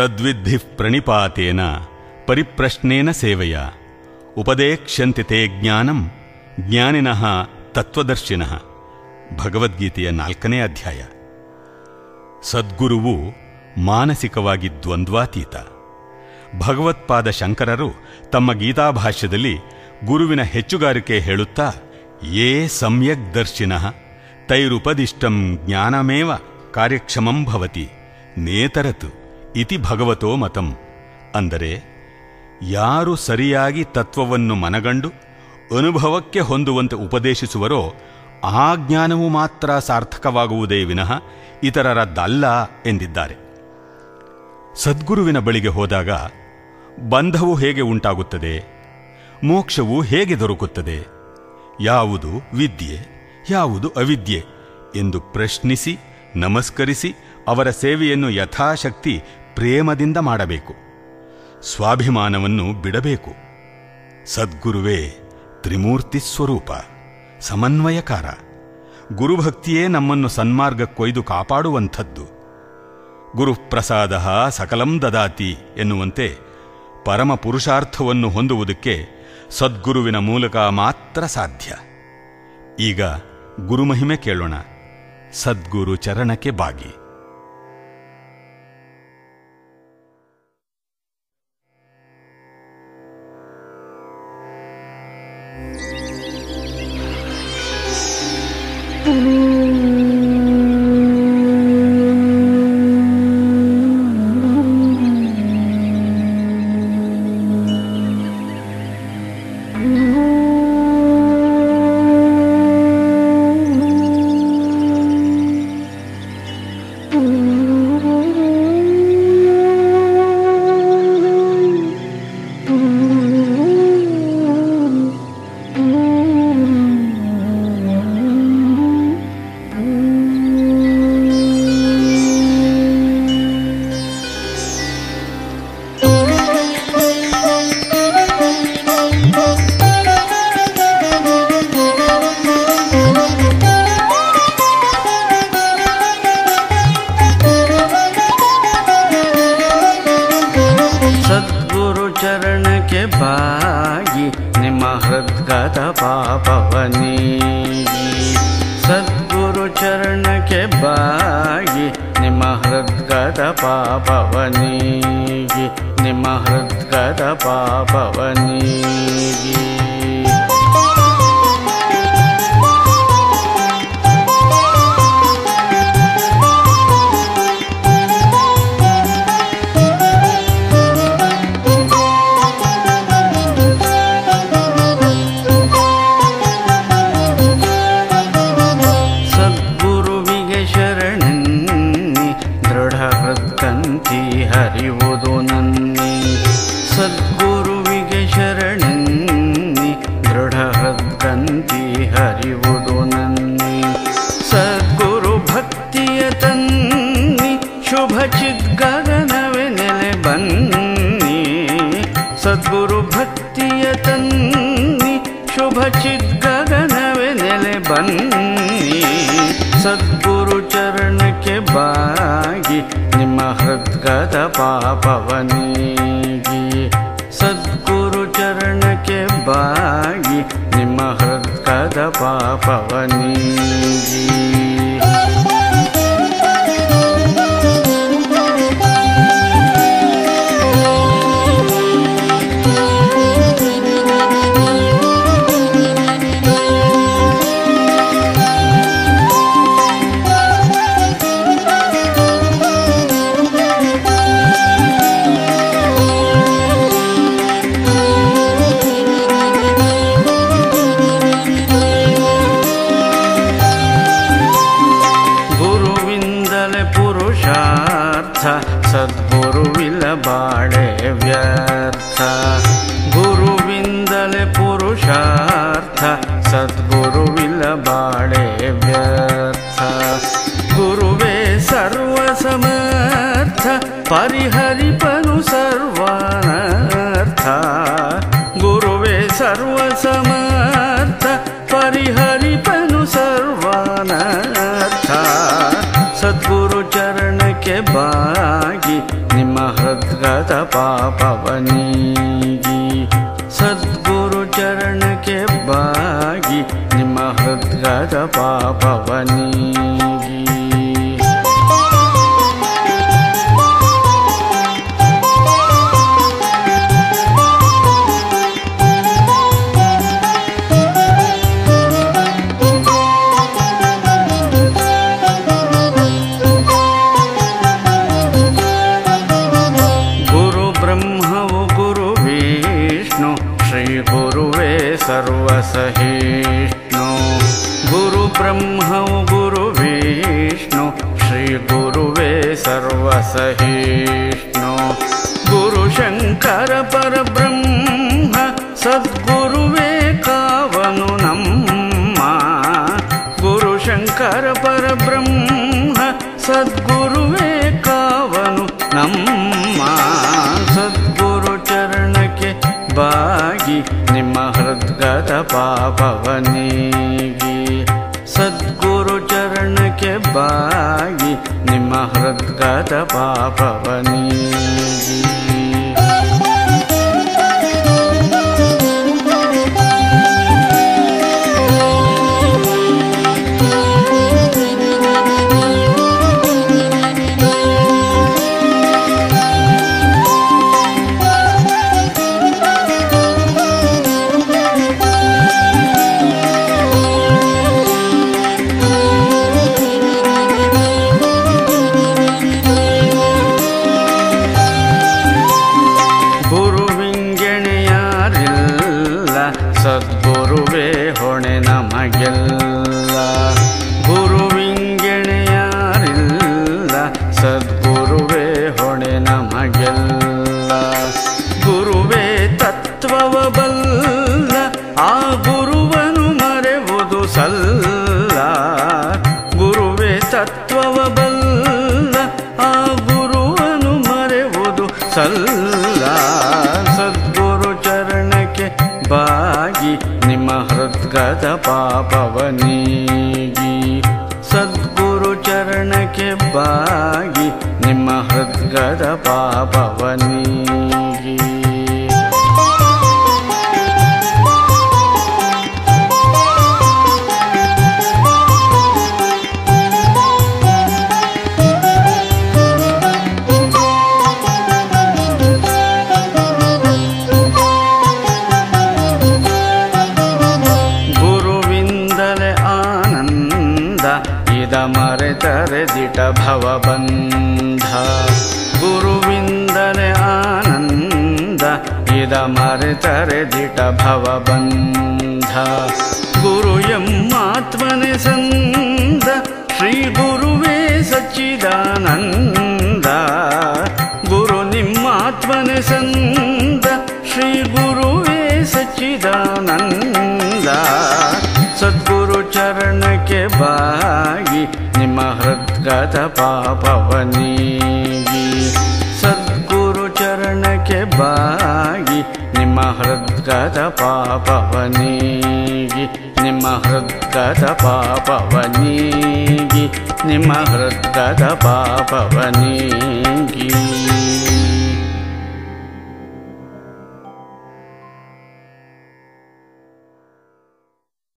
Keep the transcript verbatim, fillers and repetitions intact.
ತದ್ವಿದ್ಧಿ ಪ್ರಣಿಪಾತೇನ ಪರಿಪ್ರಶ್ನೇನ ಸೇವೆಯ ಉಪದೇಕ್ಷ್ಯಂತೆ ತೇ ಜ್ಞಾನಂ ಜ್ಞಾನಿನಃ ತತ್ವದರ್ಶಿನಃ. ಭಗವದ್ಗೀತೆಯ ನಾಲ್ಕನೇ ಅಧ್ಯಾಯ. ಸದ್ಗುರುವು ಮಾನಸಿಕವಾಗಿ ದ್ವಂದ್ವಾತೀತ. ಭಗವತ್ಪಾದ ಶಂಕರರು ತಮ್ಮ ಗೀತಾಭಾಷ್ಯದಲ್ಲಿ ಗುರುವಿನ ಹೆಚ್ಚುಗಾರಿಕೆ ಹೇಳುತ್ತಾ, ಯೇ ಸಮ್ಯಕ್ ದರ್ಶಿನಃ ತೈರುಪದಿಷ್ಟಂ ಜ್ಞಾನಮೇವ ಕಾರ್ಯಕ್ಷಮಂ ಭವತಿ ನೇತರತ್ ಇತಿ ಭಗವತೋ ಮತಂ. ಅಂದರೆ, ಯಾರು ಸರಿಯಾಗಿ ತತ್ವವನ್ನು ಮನಗಂಡು ಅನುಭವಕ್ಕೆ ಹೊಂದುವಂತೆ ಉಪದೇಶಿಸುವರೋ ಆ ಜ್ಞಾನವು ಮಾತ್ರ ಸಾರ್ಥಕವಾಗುವುದೇ ವಿನಃ ಇತರರದ್ದಲ್ಲ ಎಂದಿದ್ದಾರೆ. ಸದ್ಗುರುವಿನ ಬಳಿಗೆ ಹೋದಾಗ ಬಂಧವು ಹೇಗೆ ಉಂಟಾಗುತ್ತದೆ, ಮೋಕ್ಷವು ಹೇಗೆ ದೊರಕುತ್ತದೆ, ಯಾವುದು ವಿದ್ಯೆ ಯಾವುದು ಅವಿದ್ಯೆ ಎಂದು ಪ್ರಶ್ನಿಸಿ ನಮಸ್ಕರಿಸಿ ಅವರ ಸೇವೆಯನ್ನು ಯಥಾಶಕ್ತಿ ಪ್ರೇಮದಿಂದ ಮಾಡಬೇಕು. ಸ್ವಾಭಿಮಾನವನ್ನು ಬಿಡಬೇಕು. ಸದ್ಗುರುವೇ ತ್ರಿಮೂರ್ತಿ ಸ್ವರೂಪ, ಸಮನ್ವಯಕಾರ. ಗುರುಭಕ್ತಿಯೇ ನಮ್ಮನ್ನು ಸನ್ಮಾರ್ಗಕ್ಕೊಯ್ದು ಕಾಪಾಡುವಂಥದ್ದು. ಗುರುಪ್ರಸಾದ ಸಕಲಂ ದದಾತಿ ಎನ್ನುವಂತೆ ಪರಮ ಪುರುಷಾರ್ಥವನ್ನು ಹೊಂದುವುದಕ್ಕೆ ಸದ್ಗುರುವಿನ ಮೂಲಕ ಮಾತ್ರ ಸಾಧ್ಯ. ಈಗ ಗುರುಮಹಿಮೆ ಕೇಳೋಣ. ಸದ್ಗುರು ಚರಣಕ್ಕೆ ಬಾಗಿ. सद्गुरु चरण ಚರಣಕ್ಕೆ ಬಾಗಿ ನಿಮ್ಮ ಹೃದ್ಗತ ಪಾಪವನೀಗಿ ಸದ್ಗುರು ಚರಣಕ್ಕೆ ಬಾಗಿ ನಿಮ್ಮ ಹೃದ್ಗತ ಪಾಪವನೀಗಿ सर्वसहिष्णु गुरु ब्रह्म गुरु विष्णु श्री गुरुवे सर्वसहिष्णु गुरु शंकर परब्रह्म सद्गुरुवे कावनु नम्म गुरु शंकर परब्रह्म सद्गुरुवे कावनु नम्म सद्गुरु चरणಕ್ಕೆ ಬಾಗಿ ನಿಮ್ಮ ಹೃದ್ಗತ ಪಾಪವನೀಗಿ ಸದ್ಗುರು ಚರಣಕ್ಕೆ ಬಾಗಿ ನಿಮ್ಮ ಹೃದ್ಗತ ಪಾಪವನೀಗಿ ಸದ್ಗುರುವೇ ಹೊಣೆ ನಮಗೆಲ್ಲ ಗುರುವಿಂಗೆಣೆಯಾರಿಲ್ಲ ಸದ್ಗುರುವೇ ಹೊಣೆ ನಮಗೆಲ್ಲ ಗುರುವೇ ತತ್ವವ ಬಲ್ಲ ಆ ಗುರುವನು ಮರೆವುದು ಸಲ್ಲ ಗುರುವೇ ತತ್ವವ ಬಲ್ಲ ಆ ಗುರುವನು ಮರೆವುದು ಸಲ್ಲ ಸದ್ಗುರು ಚರಣಕ್ಕೆ ಬಾಗಿ ನಿಮ್ಮ ಹೃದ್ಗತ ಪಾಪವನೀಗಿ ಸದ್ಗುರು ಚರಣಕ್ಕೆ ಬಾಗಿ ನಿಮ್ಮ ಹೃದ್ಗತ ಪಾಪವನೀಗಿ ಮರೆತರೆ ದಿಟ ಭವಬಂಧ ಗುರುವಿಂದಲೇ ಆನಂದ ಇದ ಮರೆತರೆ ದಿಟ ಭವಬಂಧ ಗುರು ಎಮ್ಮಾತ್ಮನೆ ಸಂದ ಶ್ರೀ ಗುರುವೇ ಸಚ್ಚಿದಾನಂದ ಗುರು ನಿಮ್ಮಾತ್ಮನೆ ಸಂದ ಶ್ರೀ ಗುರುವೇ ಸಚ್ಚಿದಾನಂದ ಸದ್ಗುರು ಚರಣಕ್ಕೆ ಬಾಗಿ ನಿಮ್ಮ ಹೃದ್ಗತ ಪಾಪವನೀಗಿ ಸದ್ಗುರು ಚರಣಕ್ಕೆ ಬಾಗಿ ನಿಮ್ಮ ಹೃದ್ಗತ ಪಾಪವನೀಗಿ ನಿಮ್ಮ ಹೃದ್ಗತ ಪಾಪವನೀಗಿ ನಿಮ್ಮ ಹೃದ್ಗತ ಪಾಪವನೀಗಿ